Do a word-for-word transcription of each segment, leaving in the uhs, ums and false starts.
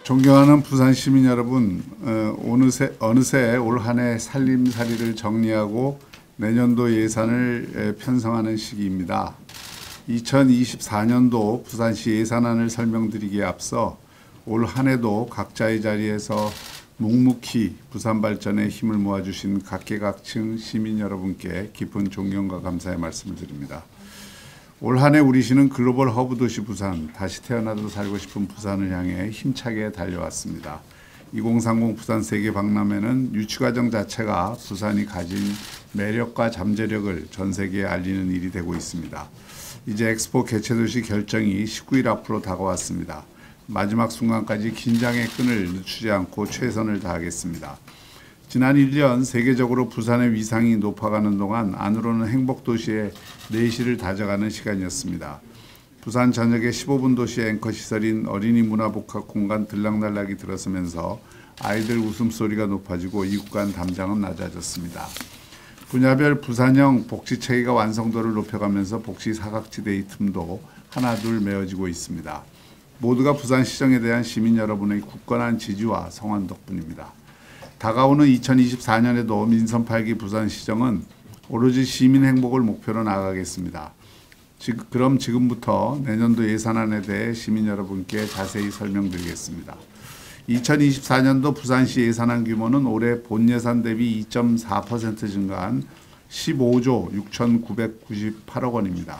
존경하는 부산 시민 여러분, 어, 어느새, 어느새 올 한 해 살림살이를 정리하고 내년도 예산을 편성하는 시기입니다. 이천이십사 년도 부산시 예산안을 설명드리기에 앞서 올 한 해도 각자의 자리에서 묵묵히 부산 발전에 힘을 모아주신 각계각층 시민 여러분께 깊은 존경과 감사의 말씀을 드립니다. 올 한 해 우리 시는 글로벌 허브 도시 부산, 다시 태어나도 살고 싶은 부산을 향해 힘차게 달려왔습니다. 이천삼십 부산 세계 박람회는 유치과정 자체가 부산이 가진 매력과 잠재력을 전 세계에 알리는 일이 되고 있습니다. 이제 엑스포 개최도시 결정이 십구 일 앞으로 다가왔습니다. 마지막 순간까지 긴장의 끈을 늦추지 않고 최선을 다하겠습니다. 지난 일 년 세계적으로 부산의 위상이 높아가는 동안 안으로는 행복도시의 내실을 다져가는 시간이었습니다. 부산 전역의 십오 분 도시의 앵커 시설인 어린이 문화복합 공간 들락날락이 들어서면서 아이들 웃음소리가 높아지고 이웃 간 담장은 낮아졌습니다. 분야별 부산형 복지체계가 완성도를 높여가면서 복지 사각지대의 틈도 하나둘 메워지고 있습니다. 모두가 부산시정에 대한 시민 여러분의 굳건한 지지와 성원 덕분입니다. 다가오는 이천이십사 년에도 민선 팔 기 부산시정은 오로지 시민 행복을 목표로 나아가겠습니다. 지금, 그럼 지금부터 내년도 예산안에 대해 시민 여러분께 자세히 설명드리겠습니다. 이천이십사 년도 부산시 예산안 규모는 올해 본 예산 대비 이 점 사 퍼센트 증가한 십오조 육천구백구십팔억 원입니다.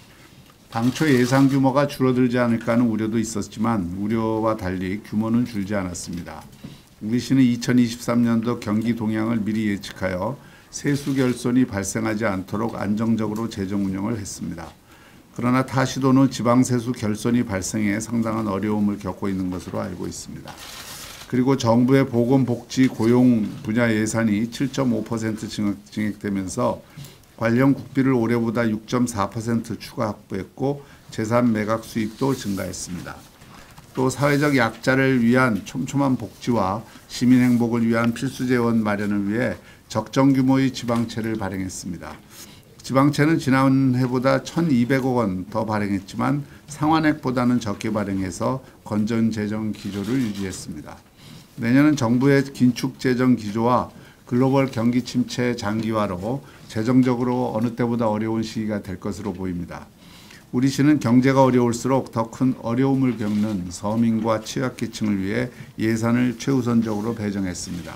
당초 예산 규모가 줄어들지 않을까 하는 우려도 있었지만 우려와 달리 규모는 줄지 않았습니다. 우리 시는 이천이십삼 년도 경기 동향을 미리 예측하여 세수 결손이 발생하지 않도록 안정적으로 재정 운영을 했습니다. 그러나 타 시도는 지방 세수 결손이 발생해 상당한 어려움을 겪고 있는 것으로 알고 있습니다. 그리고 정부의 보건복지 고용 분야 예산이 칠 점 오 퍼센트 증액되면서 관련 국비를 올해보다 육 점 사 퍼센트 추가 확보했고 재산 매각 수입도 증가했습니다. 또 사회적 약자를 위한 촘촘한 복지와 시민 행복을 위한 필수 재원 마련을 위해 적정 규모의 지방채를 발행했습니다. 지방채는 지난해보다 천이백억 원 더 발행했지만 상환액보다는 적게 발행해서 건전 재정 기조를 유지했습니다. 내년은 정부의 긴축 재정 기조와 글로벌 경기 침체 장기화로 재정적으로 어느 때보다 어려운 시기가 될 것으로 보입니다. 우리 시는 경제가 어려울수록 더 큰 어려움을 겪는 서민과 취약계층을 위해 예산을 최우선적으로 배정했습니다.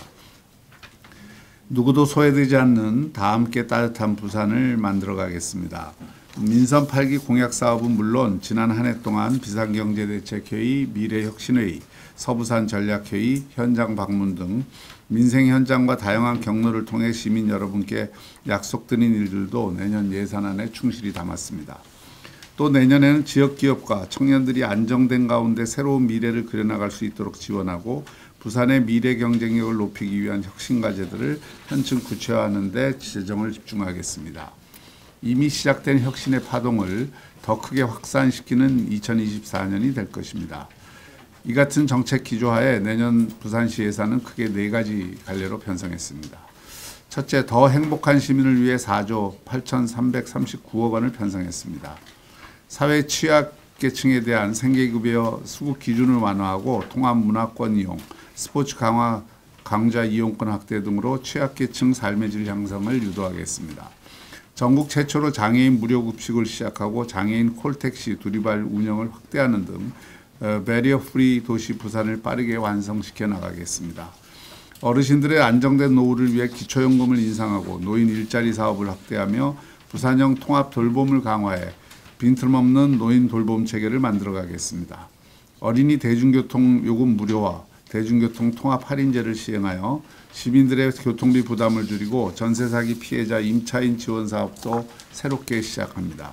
누구도 소외되지 않는 다 함께 따뜻한 부산을 만들어가겠습니다. 민선 팔 기 공약사업은 물론 지난 한 해 동안 비상경제대책회의, 미래혁신회의, 서부산 전략회의, 현장 방문 등 민생 현장과 다양한 경로를 통해 시민 여러분께 약속드린 일들도 내년 예산안에 충실히 담았습니다. 또 내년에는 지역기업과 청년들이 안정된 가운데 새로운 미래를 그려나갈 수 있도록 지원하고 부산의 미래 경쟁력을 높이기 위한 혁신과제들을 현층 구체화하는 데 재정을 집중하겠습니다. 이미 시작된 혁신의 파동을 더 크게 확산시키는 이천이십사 년이 될 것입니다. 이 같은 정책 기조하에 내년 부산시 예산은 크게 네 가지 갈래로 편성했습니다. 첫째, 더 행복한 시민을 위해 사조 팔천삼백삼십구억 원을 편성했습니다. 사회 취약계층에 대한 생계급여 수급 기준을 완화하고 통합 문화권 이용, 스포츠 강화, 강좌 이용권 확대 등으로 취약계층 삶의 질 향상을 유도하겠습니다. 전국 최초로 장애인 무료 급식을 시작하고 장애인 콜택시 두리발 운영을 확대하는 등 배리어 프리 도시 부산을 빠르게 완성시켜 나가겠습니다. 어르신들의 안정된 노후를 위해 기초연금을 인상하고 노인 일자리 사업을 확대하며 부산형 통합 돌봄을 강화해 빈틈없는 노인 돌봄 체계를 만들어 가겠습니다. 어린이 대중교통 요금 무료화, 대중교통 통합 할인제를 시행하여 시민들의 교통비 부담을 줄이고 전세 사기 피해자 임차인 지원 사업도 새롭게 시작합니다.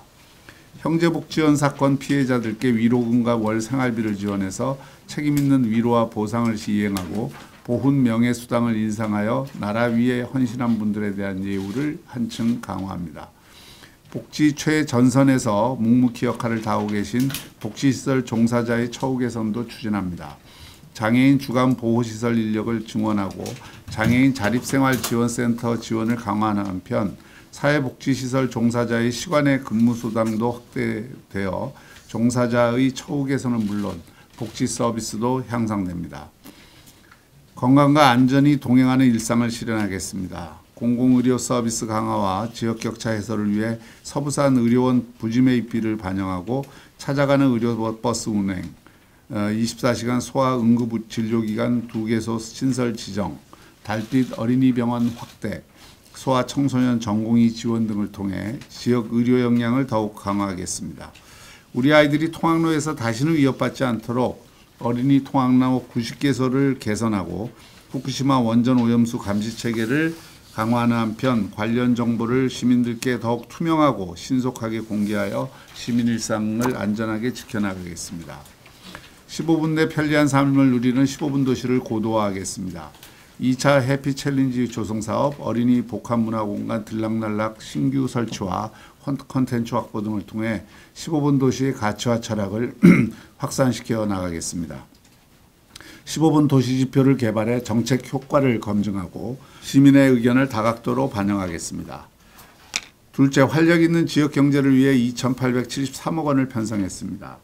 형제복지원 사건 피해자들께 위로금과 월 생활비를 지원해서 책임있는 위로와 보상을 시행하고 보훈 명예수당을 인상하여 나라 위에 헌신한 분들에 대한 예우를 한층 강화합니다. 복지 최전선에서 묵묵히 역할을 다하고 계신 복지시설 종사자의 처우 개선도 추진합니다. 장애인 주간 보호시설 인력을 증원하고 장애인 자립생활지원센터 지원을 강화하는 한편 사회복지시설 종사자의 시간의 근무수당도 확대되어 종사자의 처우 개선은 물론 복지 서비스도 향상됩니다. 건강과 안전이 동행하는 일상을 실현하겠습니다. 공공의료 서비스 강화와 지역격차 해소를 위해 서부산 의료원 부지매입비를 반영하고 찾아가는 의료버스 운행, 이십사 시간 소아응급 진료기관 두 개소 신설 지정, 달빛 어린이병원 확대, 소아청소년 전공의 지원 등을 통해 지역 의료 역량을 더욱 강화하겠습니다. 우리 아이들이 통학로에서 다시는 위협받지 않도록 어린이 통학로 구십 개소를 개선하고 후쿠시마 원전 오염수 감시 체계를 강화하는 한편 관련 정보를 시민들께 더욱 투명하고 신속하게 공개하여 시민 일상을 안전하게 지켜나가겠습니다. 십오 분 내 편리한 삶을 누리는 십오 분 도시를 고도화하겠습니다. 이 차 해피 챌린지 조성사업, 어린이 복합문화공간 들락날락 신규 설치와 콘텐츠 확보 등을 통해 십오 분 도시의 가치와 철학을 확산시켜 나가겠습니다. 십오 분 도시지표를 개발해 정책 효과를 검증하고 시민의 의견을 다각도로 반영하겠습니다. 둘째, 활력 있는 지역 경제를 위해 이천팔백칠십삼억 원을 편성했습니다.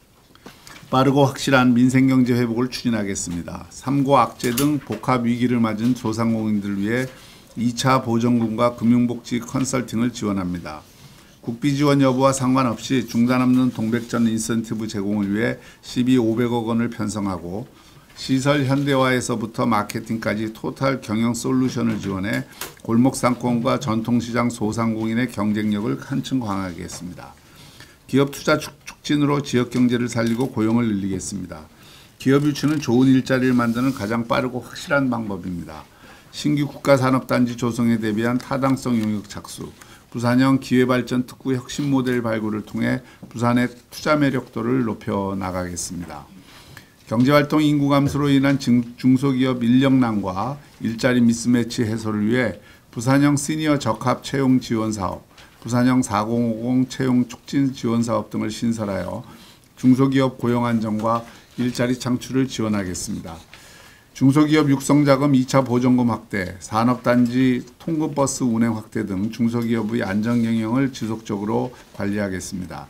빠르고 확실한 민생경제 회복을 추진하겠습니다. 삼고 악재 등 복합 위기를 맞은 소상공인들을 위해 이 차 보전금과 금융복지 컨설팅을 지원합니다. 국비 지원 여부와 상관없이 중단 없는 동백전 인센티브 제공을 위해 시비 오백억 원을 편성하고 시설 현대화에서부터 마케팅까지 토탈 경영 솔루션을 지원해 골목 상권과 전통시장 소상공인의 경쟁력을 한층 강화하겠습니다. 기업 투자 촉진으로 지역 경제를 살리고 고용을 늘리겠습니다. 기업 유치는 좋은 일자리를 만드는 가장 빠르고 확실한 방법입니다. 신규 국가산업단지 조성에 대비한 타당성 용역 착수, 부산형 기회발전 특구 혁신 모델 발굴을 통해 부산의 투자 매력도를 높여 나가겠습니다. 경제활동 인구 감소로 인한 중소기업 인력난과 일자리 미스매치 해소를 위해 부산형 시니어 적합 채용 지원 사업, 부산형 사공오공 채용 촉진 지원 사업 등을 신설하여 중소기업 고용 안정과 일자리 창출을 지원하겠습니다. 중소기업 육성자금 이 차 보전금 확대, 산업단지 통근버스 운행 확대 등 중소기업의 안전경영을 지속적으로 관리하겠습니다.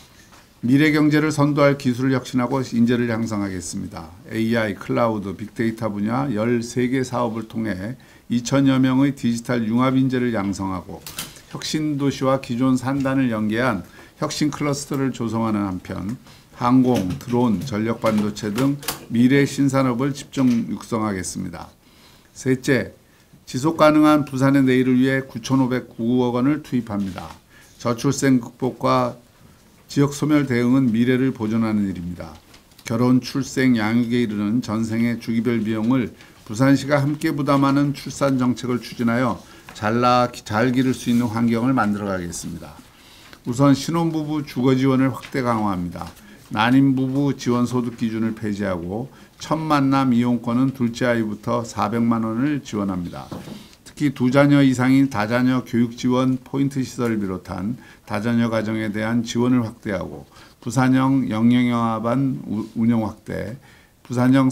미래경제를 선도할 기술을 혁신하고 인재를 양성하겠습니다. 에이아이, 클라우드, 빅데이터 분야 열세 개 사업을 통해 이천여 명의 디지털 융합인재를 양성하고 혁신도시와 기존 산단을 연계한 혁신 클러스터를 조성하는 한편 항공, 드론, 전력반도체 등 미래 신산업을 집중 육성하겠습니다. 셋째, 지속가능한 부산의 내일을 위해 구천오백구억 원을 투입합니다. 저출생 극복과 지역 소멸 대응은 미래를 보존하는 일입니다. 결혼, 출생, 양육에 이르는 전생의 주기별 비용을 부산시가 함께 부담하는 출산 정책을 추진하여 잘 낳아 잘 기를 수 있는 환경을 만들어가겠습니다. 우선 신혼부부 주거 지원을 확대 강화합니다. 난임부부 지원 소득 기준을 폐지하고 첫 만남 이용권은 둘째 아이부터 사백만 원을 지원합니다. 특히 두 자녀 이상인 다자녀 교육 지원 포인트 시설을 비롯한 다자녀 가정에 대한 지원을 확대하고 부산형 영영영합반 운영 확대, 부산형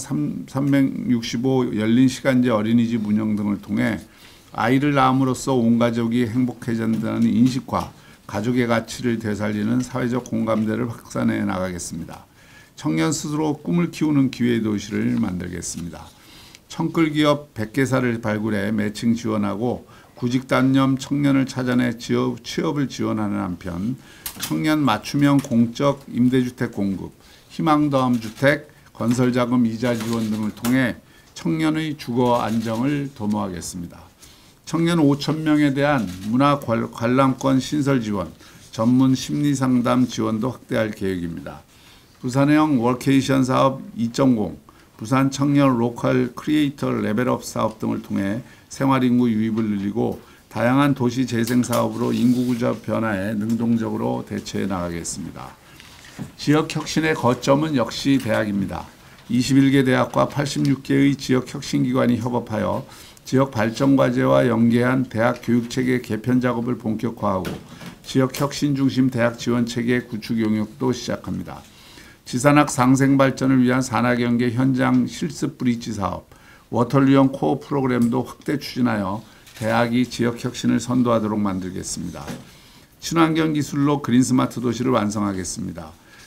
삼백육십오 열린 시간제 어린이집 운영 등을 통해 아이를 낳음으로써 온 가족이 행복해진다는 인식과 가족의 가치를 되살리는 사회적 공감대를 확산해 나가겠습니다. 청년 스스로 꿈을 키우는 기회의 도시를 만들겠습니다. 청끌기업 백 개사를 발굴해 매칭 지원하고 구직단념 청년을 찾아내 지역, 취업을 지원하는 한편 청년 맞춤형 공적 임대주택 공급, 희망더함 주택, 건설자금 이자 지원 등을 통해 청년의 주거 안정을 도모하겠습니다. 청년 오천 명에 대한 문화 관람권 신설 지원, 전문 심리상담 지원도 확대할 계획입니다. 부산형 워케이션 사업 이 점 공, 부산 청년 로컬 크리에이터 레벨업 사업 등을 통해 생활인구 유입을 늘리고 다양한 도시 재생 사업으로 인구구조 변화에 능동적으로 대처해 나가겠습니다. 지역 혁신의 거점은 역시 대학입니다. 이십일 개 대학과 팔십육 개의 지역 혁신기관이 협업하여 지역 발전과제와 연계한 대학 교육체계 개편 작업을 본격화하고 지역 혁신 중심 대학 지원체계 구축 용역도 시작합니다. 지산학 상생발전을 위한 산학연계 현장 실습 브릿지 사업, 워털리형 코어 프로그램도 확대 추진하여 대학이 지역 혁신을 선도하도록 만들겠습니다. 친환경 기술로 그린스마트 도시를 완성하겠습니다.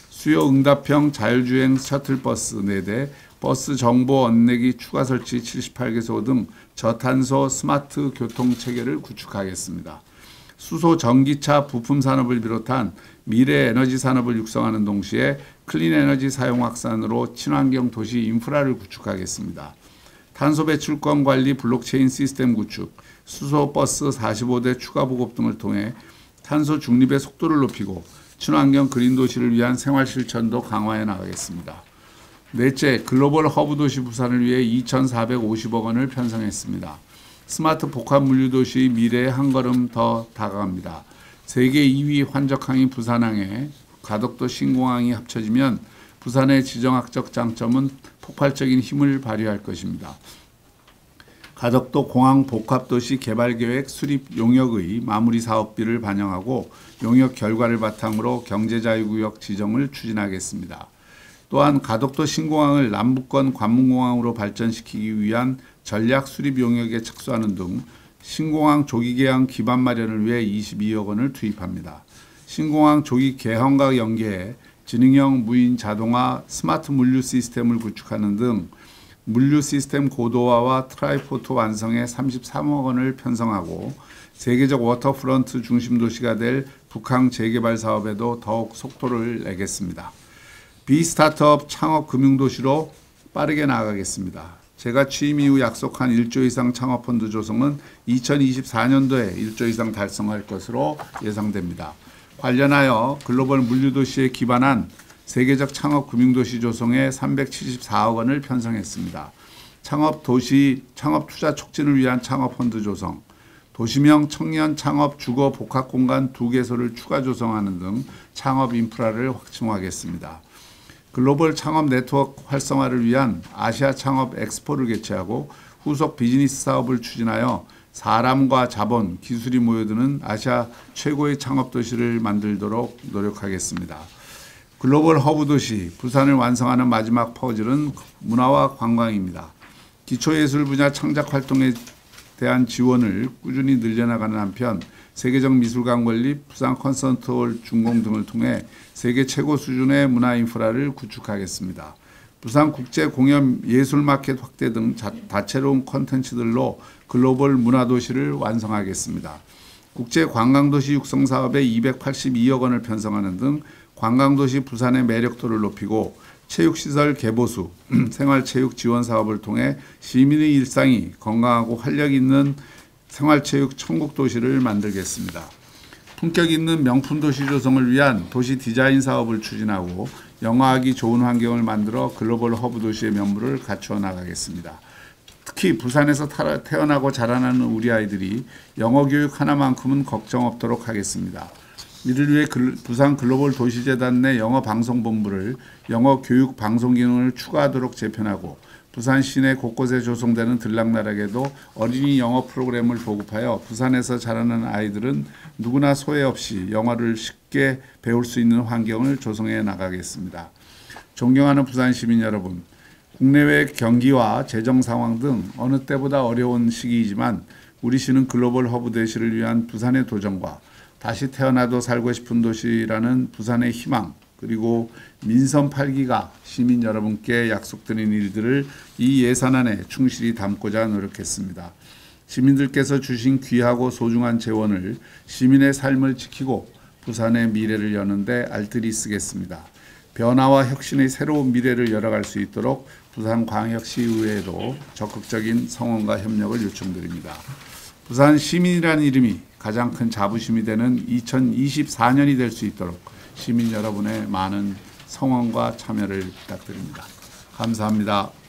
수요 응답형 자율주행 셔틀버스 네 대, 버스 정보 언내기 추가 설치 칠십팔 개소 등 저탄소 스마트 교통 체계를 구축하겠습니다. 수소 전기차 부품 산업을 비롯한 미래 에너지 산업을 육성하는 동시에 클린 에너지 사용 확산으로 친환경 도시 인프라를 구축하겠습니다. 탄소 배출권 관리 블록체인 시스템 구축, 수소 버스 사십오 대 추가 보급 등을 통해 탄소 중립의 속도를 높이고 친환경 그린 도시를 위한 생활 실천도 강화해 나가겠습니다. 넷째, 글로벌 허브 도시 부산을 위해 이천사백오십억 원을 편성했습니다. 스마트 복합 물류 도시 미래에 한 걸음 더 다가갑니다. 세계 이 위 환적항이 부산항에 가덕도 신공항이 합쳐지면 부산의 지정학적 장점은 폭발적인 힘을 발휘할 것입니다. 가덕도 공항 복합도시 개발계획 수립 용역의 마무리 사업비를 반영하고 용역 결과를 바탕으로 경제자유구역 지정을 추진하겠습니다. 또한 가덕도 신공항을 남북권 관문공항으로 발전시키기 위한 전략 수립 용역에 착수하는 등 신공항 조기 개항 기반 마련을 위해 이십이억 원을 투입합니다. 신공항 조기 개항과 연계해 지능형 무인 자동화 스마트 물류 시스템을 구축하는 등 물류 시스템 고도화와 트라이포트 완성에 삼십삼억 원을 편성하고 세계적 워터프런트 중심 도시가 될 북항 재개발 사업에도 더욱 속도를 내겠습니다. 비스타트업 창업 금융도시로 빠르게 나아가겠습니다. 제가 취임 이후 약속한 일조 이상 창업펀드 조성은 이천이십사 년도에 일조 이상 달성할 것으로 예상됩니다. 관련하여 글로벌 물류도시에 기반한 세계적 창업금융도시 조성에 삼백칠십사억 원을 편성했습니다. 창업도시, 창업투자 촉진을 위한 창업펀드 조성, 도시명 청년 창업 주거 복합공간 두 개소를 추가 조성하는 등 창업 인프라를 확충하겠습니다. 글로벌 창업 네트워크 활성화를 위한 아시아 창업 엑스포를 개최하고 후속 비즈니스 사업을 추진하여 사람과 자본, 기술이 모여드는 아시아 최고의 창업도시를 만들도록 노력하겠습니다. 글로벌 허브 도시 부산을 완성하는 마지막 퍼즐은 문화와 관광입니다. 기초예술 분야 창작 활동에 대한 지원을 꾸준히 늘려나가는 한편 세계적 미술관 건립, 부산 콘서트홀 준공 등을 통해 세계 최고 수준의 문화 인프라를 구축하겠습니다. 부산 국제 공연 예술 마켓 확대 등 다채로운 콘텐츠들로 글로벌 문화 도시를 완성하겠습니다. 국제 관광도시 육성 사업에 이백팔십이억 원을 편성하는 등 관광도시 부산의 매력도를 높이고 체육시설 개보수, 생활체육 지원 사업을 통해 시민의 일상이 건강하고 활력 있는 생활체육 천국도시를 만들겠습니다. 품격 있는 명품도시 조성을 위한 도시 디자인 사업을 추진하고 영어하기 좋은 환경을 만들어 글로벌 허브 도시의 면모를 갖추어 나가겠습니다. 특히 부산에서 태어나고 자라나는 우리 아이들이 영어 교육 하나만큼은 걱정 없도록 하겠습니다. 이를 위해 부산 글로벌 도시재단 내 영어방송본부를 영어 교육 방송 기능을 추가하도록 재편하고 부산 시내 곳곳에 조성되는 들락날락에도 어린이 영어 프로그램을 보급하여 부산에서 자라는 아이들은 누구나 소외 없이 영어를 쉽게 배울 수 있는 환경을 조성해 나가겠습니다. 존경하는 부산 시민 여러분, 국내외 경기와 재정 상황 등 어느 때보다 어려운 시기이지만 우리 시는 글로벌 허브 도시를 위한 부산의 도전과 다시 태어나도 살고 싶은 도시라는 부산의 희망, 그리고 민선 팔 기가 시민 여러분께 약속드린 일들을 이 예산안에 충실히 담고자 노력했습니다. 시민들께서 주신 귀하고 소중한 재원을 시민의 삶을 지키고 부산의 미래를 여는데 알뜰히 쓰겠습니다. 변화와 혁신의 새로운 미래를 열어갈 수 있도록 부산광역시의회에도 적극적인 성원과 협력을 요청드립니다. 부산 시민이라는 이름이 가장 큰 자부심이 되는 이천이십사 년이 될 수 있도록 시민 여러분의 많은 성원과 참여를 부탁드립니다. 감사합니다.